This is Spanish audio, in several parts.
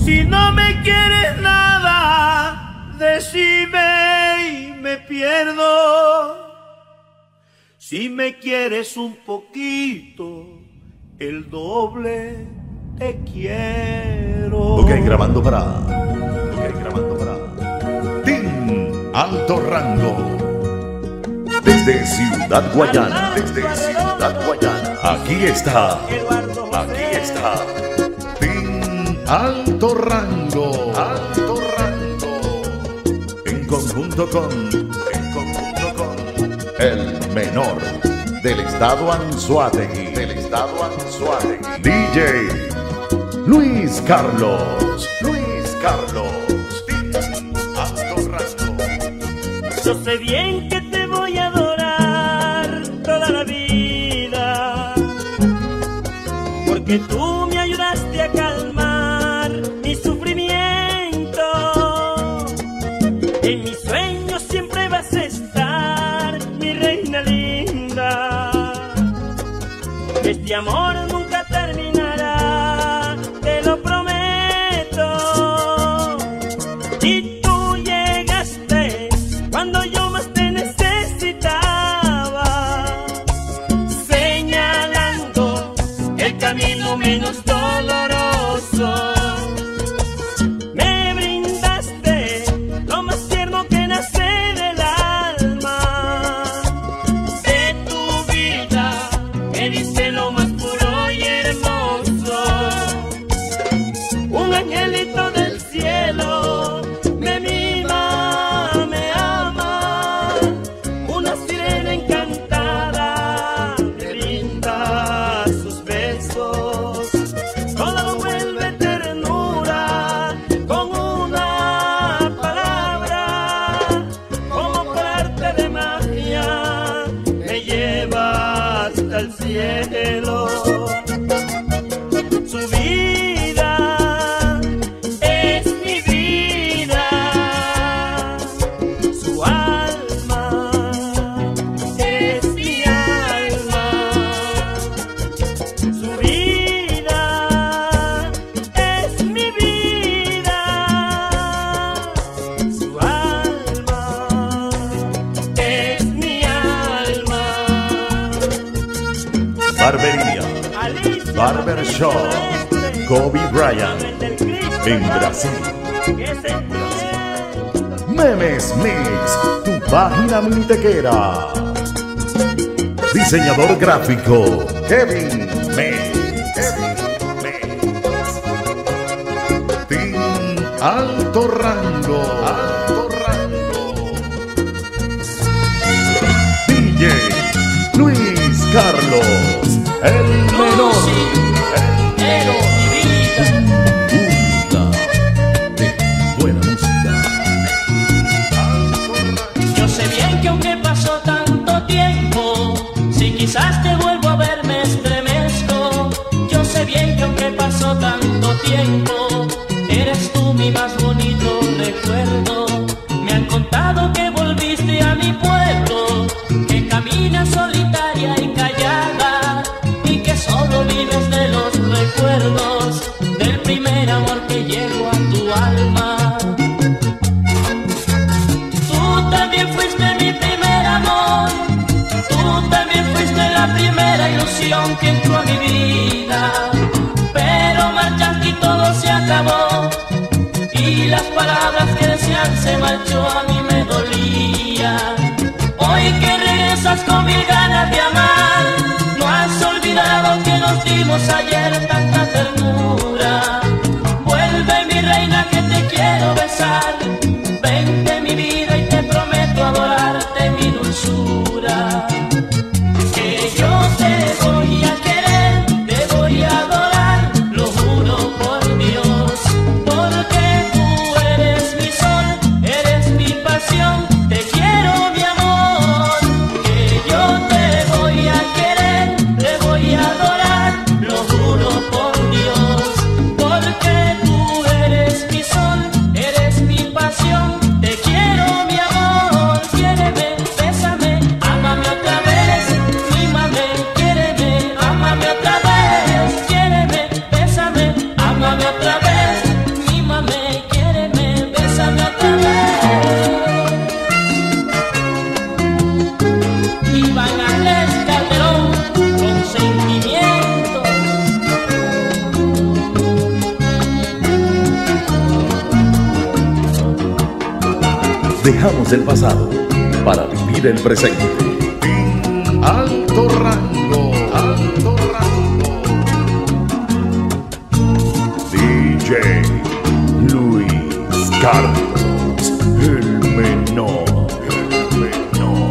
Si no me quieres nada, decime y me pierdo. Si me quieres un poquito, el doble te quiero. Ok, grabando para Team Alto Rango. Desde Ciudad Guayana, Aquí está Team Alto Rango. En conjunto con el menor del estado Anzoátegui, DJ Luis Carlos. Alto Rango. Yo sé bien que te voy a adorar toda la vida, porque tú me ayudaste a calmar mi sufrimiento. En mis sueños siempre vas a estar, mi reina linda. Este amor nunca terminará, te lo prometo. Y tú llegaste cuando yo más te necesitaba, señalando el camino menos doloroso. Me brindaste lo más tierno que nace del alma. De tu vida me diste lo más puro y hermoso. Un angelito del cielo me mima, me ama. Una sirena encantada me brinda sus besos. Todo lo vuelve ternura con una palabra. Como por arte de magia me lleva hasta el cielo. Su vida es mi vida, su alma es mi alma. Su vida es mi vida, su alma es mi alma. Barbería, Barbershop, Kobe Bryant, en Brasil. Memes Mix, tu página minitequera. Diseñador gráfico, Kevin Mix. Team Alto Rango. DJ Luis Carlos, el menor. Buena música. Yo sé bien que aunque pasó tanto tiempo, si quizás te vuelvo a ver me estremezco. Yo sé bien que aunque pasó tanto tiempo, eres tú mi más bonito recuerdo. Me han contado que volviste a mi pueblo, que caminas solitaria y callada, y que solo vives de los recuerdos del primer amor que llegó a tu alma. Tú también fuiste mi primer amor, tú también fuiste la primera ilusión que entró a mi vida. Pero marchaste y todo se acabó, y las palabras que decían se marchó, a mí me dolía. Hoy que regresas con mil ganas de amar, no has olvidado que nos dimos ayer tanta ternura. Vuelve mi reina que te quiero besar, vente mi vida y te prometo adorarte mi dulzura. Que yo te voy a querer, te voy a adorar, lo juro por Dios, porque tú eres mi sol, eres mi pasión, te quiero mi amor. Que yo te voy a querer, Dejamos el pasado para vivir el presente. Alto rango, alto rango. DJ Luis Carlos, el menor, el menor.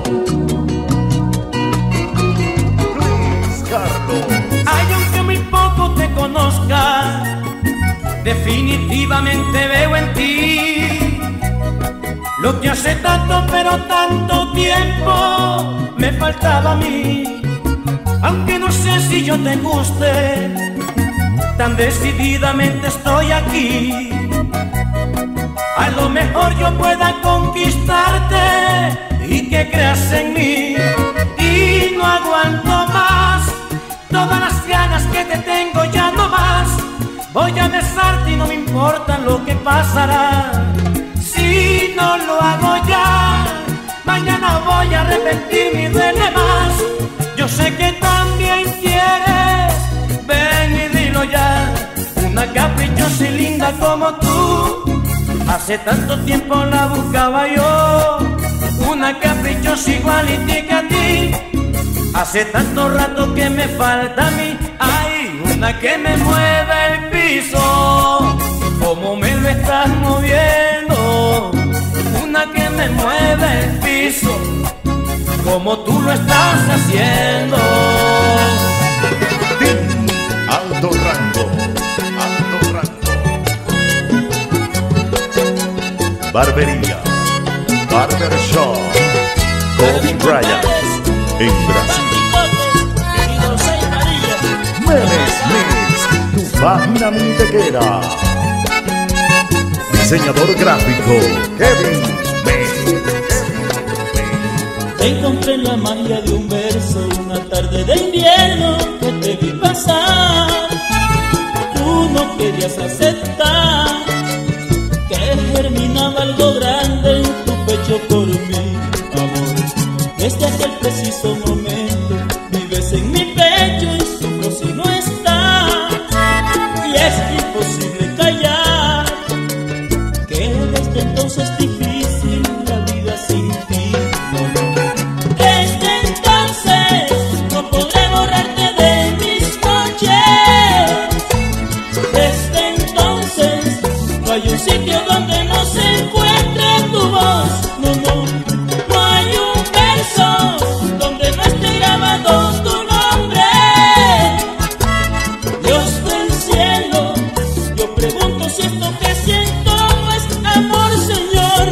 Luis Carlos. Ay, aunque muy poco te conozca, definitivamente veo en ti lo que hace tanto, pero tanto tiempo me faltaba a mí. Aunque no sé si yo te guste, tan decididamente estoy aquí. A lo mejor yo pueda conquistarte y que creas en mí. Y no aguanto más, todas las ganas que te tengo ya no más. Voy a besarte y no me importa lo que pasará. Si no lo hago ya, mañana voy a arrepentirme y duele más. Yo sé que también quieres, ven y dilo ya. Una caprichosa y linda como tú, hace tanto tiempo la buscaba yo. Una caprichosa igualitica a ti, hace tanto rato que me falta a mí. Ay, una que me mueva el piso, como me lo estás moviendo. Una que me mueva el piso, como tú lo estás haciendo. Alto rango, alto rango. Barbería, Barbershop, Kobe Bryant, en Brasil. Memes Mix, tu página minitequera. Diseñador gráfico, Kevin Mix. Encontré la magia de un verso una tarde de invierno que te vi pasar. Tú no querías aceptar que germinaba algo grande en tu pecho por mí, amor. Desde aquel preciso momento vives en mi pecho y sufro si no estás. Y es imposible callar que desde entonces es difícil la vida sin ti, no. Desde entonces no podré borrarte de mis noches. Desde entonces no hay un sitio donde no se encuentre tu voz. No, no, no hay un verso donde no esté grabado tu nombre. Dios del cielo, yo pregunto si esto que siento no es amor, Señor.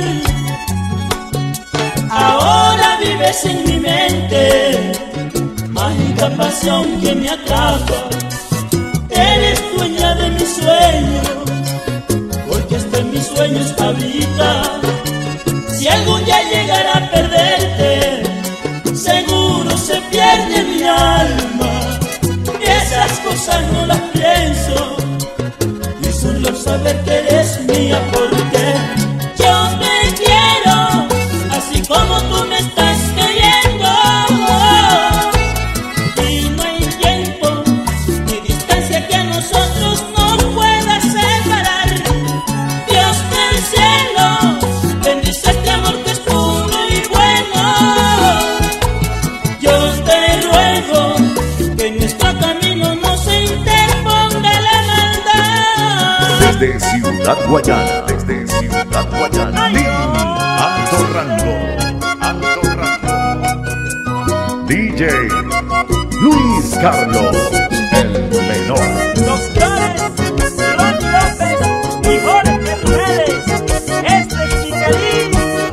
Ahora vives en mi mente, mágica pasión que me atrapa. Eres dueña de mis sueños, porque hasta en mis sueños habita. Si algún día llegara a perderte, seguro se pierde mi alma. Y esas cosas no las pienso, y solo saber que eres mía, porque yo te quiero, así como tú me estás queriendo. Y no hay tiempo ni distancia que a nosotros no pueda separar. Dios del cielo, bendice este amor que es puro y bueno. Yo te ruego que en nuestro camino no se interponga la maldad. Desde Ciudad Guayana, desde Ciudad Guayana. Alto rango, alto rango. DJ Luis Carlos, el menor. Doctores Ronnie López y Jorge Hernández, este es Chicalín.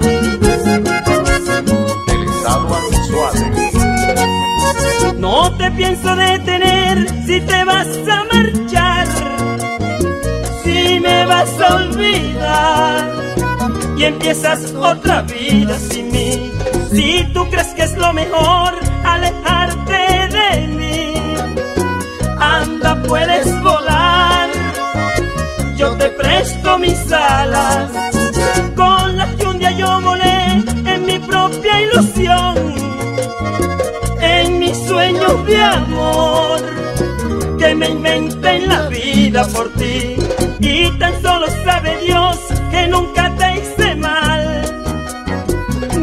Del estado Anzoátegui. No te pienso detener si te vas a marchar, si me vas a olvidar y empiezas otra vida sin mí. Si tú crees que es lo mejor alejarte de mí, anda, puedes volar, yo te presto mis alas, con las que un día yo volé en mi propia ilusión, en mis sueños de amor que me inventé en la vida por ti. Y tan solo sabe Dios que nunca te hice mal,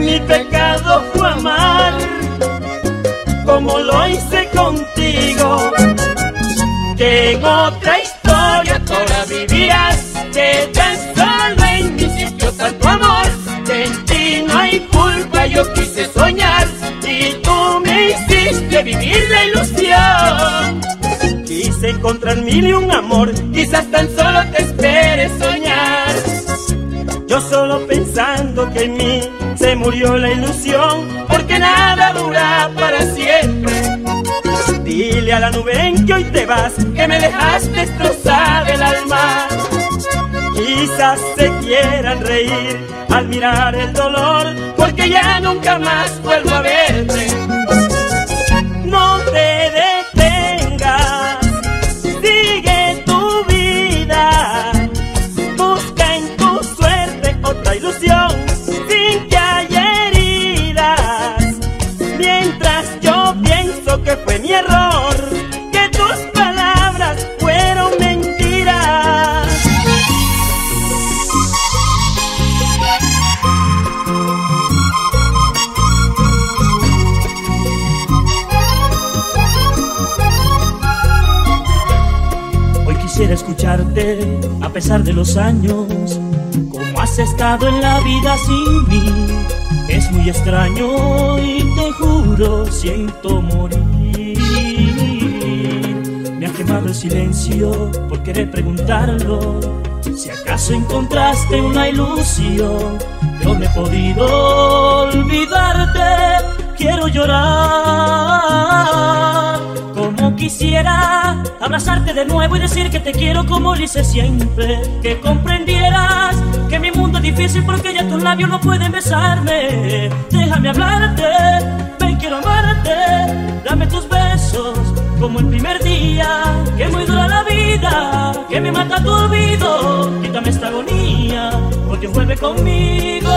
Mi pecado fue amar como lo hice contigo, que en otra historia toda vivías, que tan solo en mí sintió tanto amor, que en ti no hay culpa, yo quise soñar y tú me hiciste vivir la ilusión. Quise encontrar mil y un amor, quizás tan solo te esperes soñar. Yo solo pensando que en mí se murió la ilusión, porque nada dura para siempre. Dile a la nube en que hoy te vas, que me dejaste destrozar el alma. Quizás se quieran reír al mirar el dolor, porque ya nunca más vuelvo a verte. No te detengas, sigue tu vida, busca en tu suerte otra ilusión, sin que haya heridas. Mientras yo pienso que fue mi error, que tus palabras fueron mentiras. Hoy quisiera escucharte a pesar de los años, cómo has estado en la vida sin mí. Es muy extraño y te juro siento morir. Me ha quemado el silencio por querer preguntarlo, si acaso encontraste una ilusión. Yo no he podido olvidarte, quiero llorar. Como quisiera abrazarte de nuevo y decir que te quiero como lo hice siempre, que comprendieras que mi mundo es difícil porque ya tus labios no pueden besarme. Déjame hablarte, ven, quiero amarte, dame tus besos como el primer día, que muy dura la vida, que me mata tu olvido. Quítame esta agonía, porque vuelve conmigo.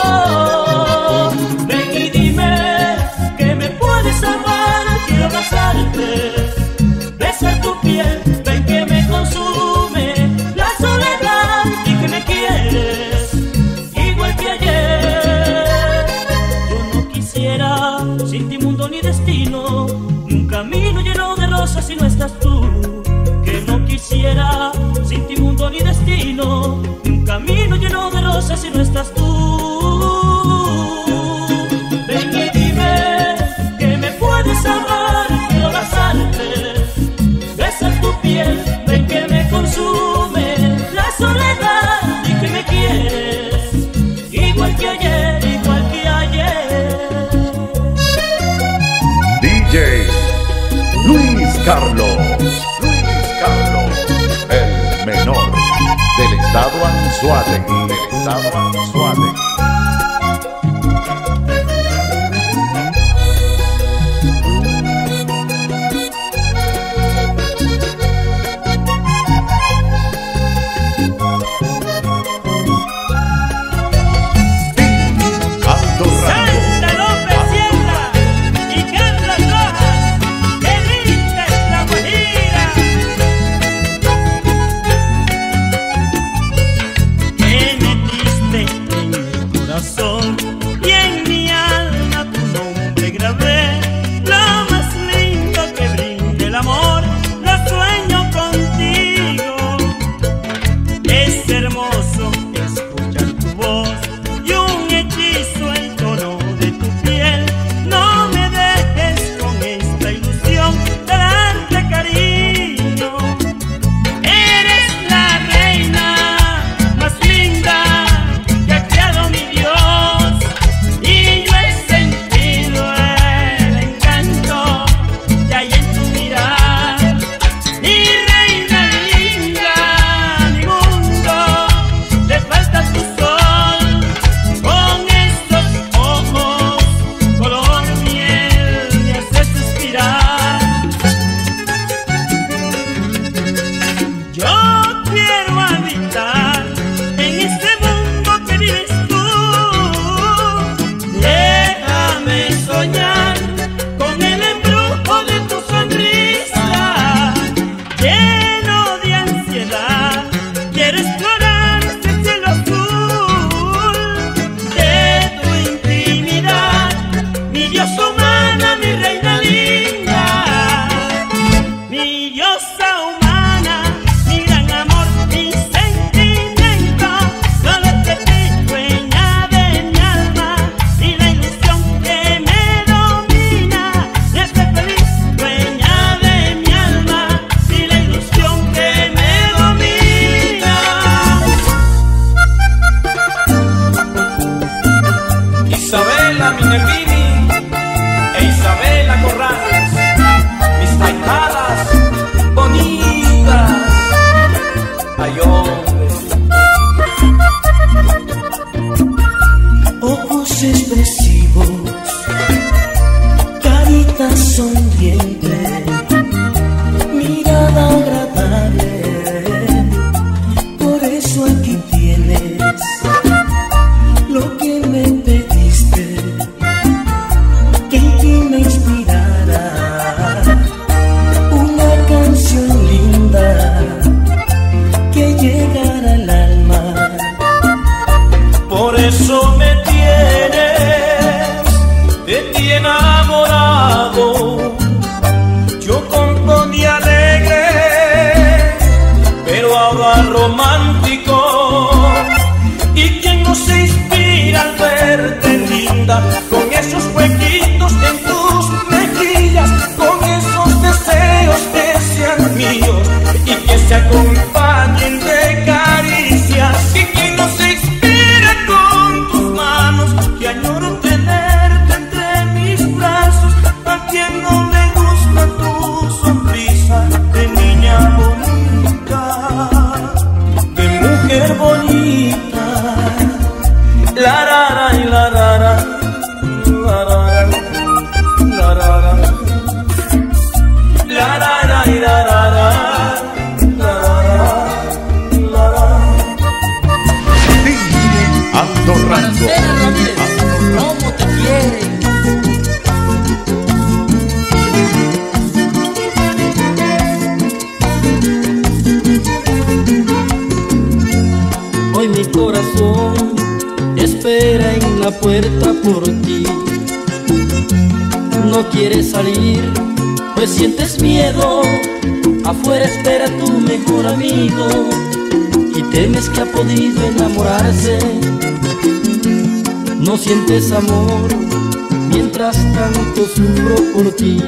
Ven y dime que me puedes amar, quiero abrazarte, besar tu piel, ven que me consume la soledad y que me quieres igual que ayer. Yo no quisiera sin ti mundo ni destino, ni un camino lleno de rosas si no estás tú. Que no quisiera sin ti mundo ni destino, ni un camino lleno de rosas si no estás tú. Ven y dime que me puedes amar, quiero abrazarte, besar tu piel, ven que me consume la soledad y que me quieres igual que ayer, igual que ayer. DJ Luis Carlos, el menor del estado Anzoátegui, Santa López Sierra y Carlos Rojas, que linda es la Guajira. Que metiste en mi puerta por ti. No quieres salir, pues sientes miedo. Afuera espera tu mejor amigo y temes que ha podido enamorarse. No sientes amor, mientras tanto sufro por ti.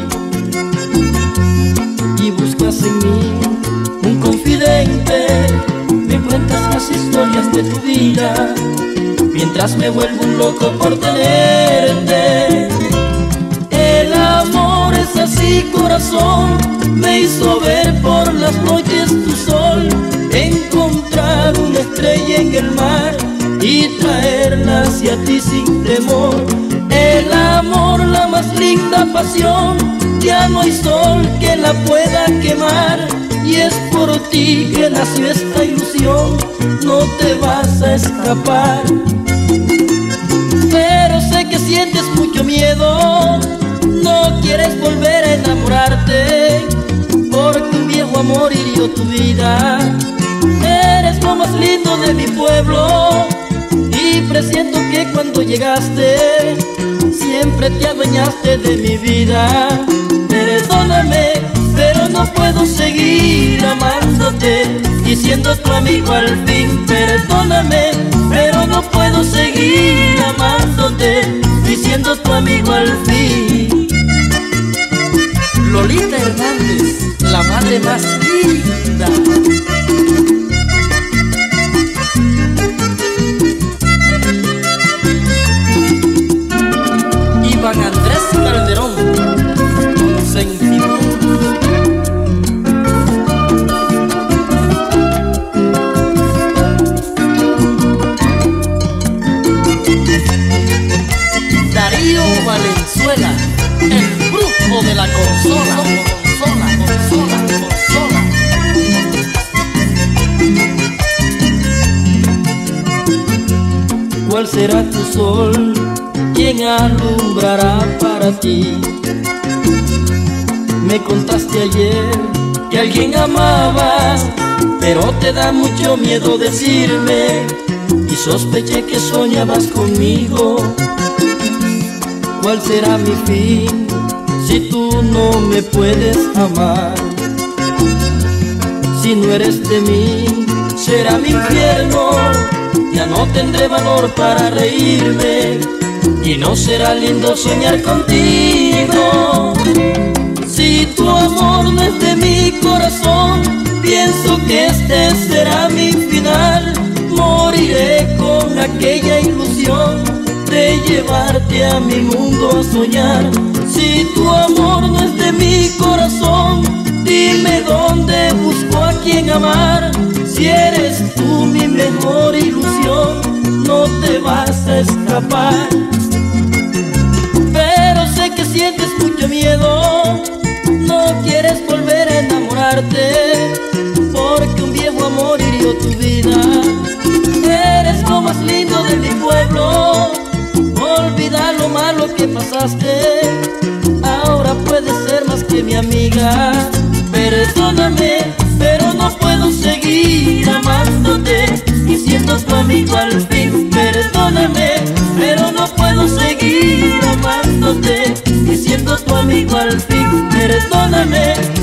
Y buscas en mí un confidente, me cuentas las historias de tu vida, mientras me vuelvo un loco por tenerte. El amor es así, corazón, me hizo ver por las noches tu sol, encontrar una estrella en el mar y traerla hacia ti sin temor. El amor, la más linda pasión, ya no hay sol que la pueda quemar, y es por ti que nació esta ilusión, no te vas a escapar. Pero sé que sientes mucho miedo, no quieres volver a enamorarte, porque un viejo amor hirió tu vida. Eres lo más lindo de mi pueblo y presiento que cuando llegaste siempre te adueñaste de mi vida. Perdóname, pero no puedo seguir amándote y siendo tu amigo al fin. Perdóname, pero no puedo seguir amándote y siendo tu amigo al fin. Lolita Hernández, la madre más linda. Iván Andrés Calderón, consentidor. Darío Valenzuela, el brujo de la consola, consola, consola, consola. ¿Cuál será tu sol? ¿Quién alumbrará para ti? Me contaste ayer que alguien amabas, pero te da mucho miedo decirme, y sospeché que soñabas conmigo. ¿Cuál será mi fin si tú no me puedes amar? Si no eres de mí, será mi infierno. Ya no tendré valor para reírme y no será lindo soñar contigo. Si tu amor no es de mi corazón, pienso que este será mi final. Moriré con aquella ilusión de llevarte a mi mundo a soñar. Si tu amor no es de mi corazón, dime dónde busco a quien amar. Si eres tú mi mejor ilusión, no te vas a escapar. Pero sé que sientes mucho miedo, no quieres volver a enamorarte, porque un viejo amor hirió tu vida. Eres lo más lindo de mi pueblo, olvida lo malo que pasaste, ahora puedes ser más que mi amiga. Perdóname, pero no puedo seguir amándote y siendo tu amigo al fin. Perdóname, pero no puedo seguir amándote y siendo tu amigo al fin. Perdóname.